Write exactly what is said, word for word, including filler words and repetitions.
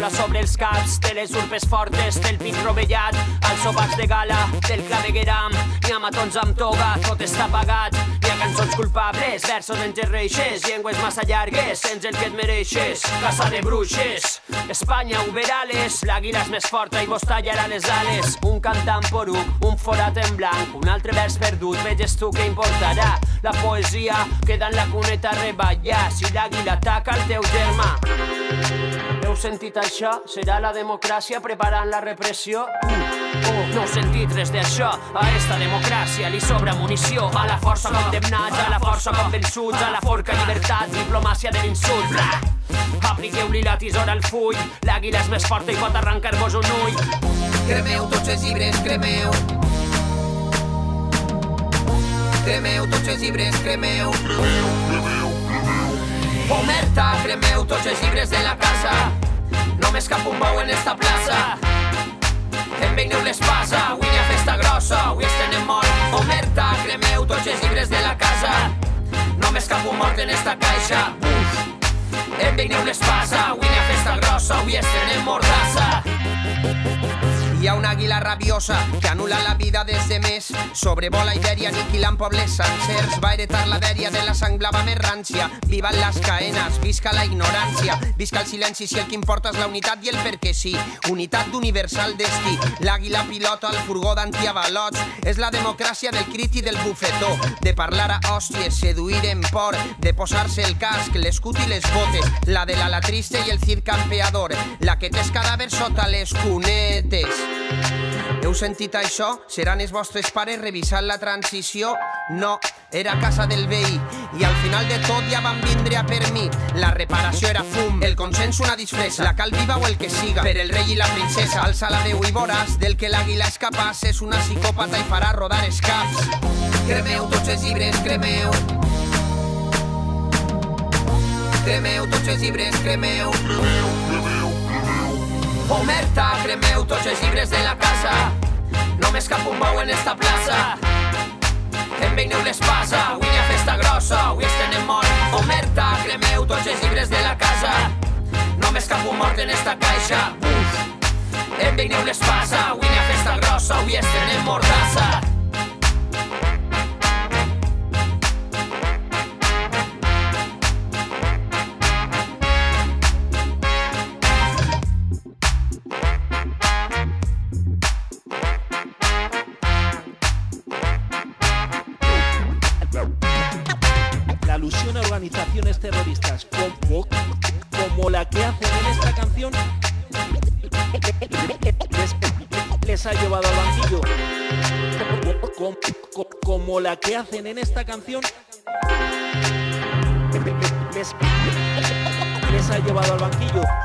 vola sobre els caps de les urpes fortes, del pit rovellat, als sopars de gala, del clavegueram. N'hi ha matons amb toga, tot està pagat. N'hi ha cançons culpables, versos enterreixes, llengües massa llargues, sents el que et mereixes. Casa de bruixes, Espanya, uberales, l'àguila és més forta i vos tallarà les ales. Un cantant poruc, un forat en blanc, un altre vers perdut, veges tu què importarà. La poesia queda en la cuneta a reballar, si l'àguila ataca el teu germà. Heu sentit això? Serà la democràcia preparant la repressió? Oh, no heu sentit res d'això? A esta democràcia li sobra munició. A la força condemnats, a la força convençuts, a la forca llibertat, diplomàcia de l'insult. Apliqueu-li la tisora al full, l'àguila és més forta i pot arrencar-vos un ull. Cremeu tots els llibres, cremeu. Cremeu tots els llibres, cremeu. Omerta, cremeu tots els llibres de la casa. Només cap un bou en esta plaça. Enveineu l'espasa, avui n'hi ha festa grossa, avui estenem molt. Omerta, cremeu tots els llibres de la casa. Només cap un mort en esta caixa. Uf. Enveineu l'espasa, avui n'hi ha festa grossa, avui estenem mordassa. Hi ha una àguila rabiosa que anul·la la vida des de més. Sobrevola Ibèria aniquilant pobles sencers. Va heretar la dèria de la sang blava més rància. Vivan les caenes, visca la ignorància. Visca el silenci si el que importa és la unitat i el perquè sí. Unitat d'universal destí. L'àguila pilota el furgó d'antiavalots. És la democràcia del crit i del bufetó. De parlar a hòsties, seduir en por. De posar-se el casc, l'escut i les botes. La de l'ala triste i el cir campeador. La que té els cadàvers sota les cunetes. Heu sentit això? Seran els vostres pares revisant la transició? No, era casa del veí. I al final de tot ja van vindre a per mi. La reparació era fum, el consens una disfressa. La cal viva o el que siga, per el rei i la princesa. Alça la veu i voràs, del que l'àguila és capaç. És una psicòpata i farà rodar els caps. Cremeu tots els llibres, cremeu. Cremeu tots els llibres, cremeu. Omerta, cremeu tots els llibres de la casa. Només cap un bou en esta plaça. Enveineu l'espasa, avui n'hi ha festa grossa, avui estenem molt. Omerta, cremeu tots els llibres de la casa. Només cap un mort en esta caixa. Uf. Enveineu l'espasa, avui n'hi ha festa grossa, avui estenem mordassa. Alusión a organizaciones terroristas como, como la que hacen en esta canción les, les ha llevado al banquillo. Como, como, como la que hacen en esta canción les, les ha llevado al banquillo.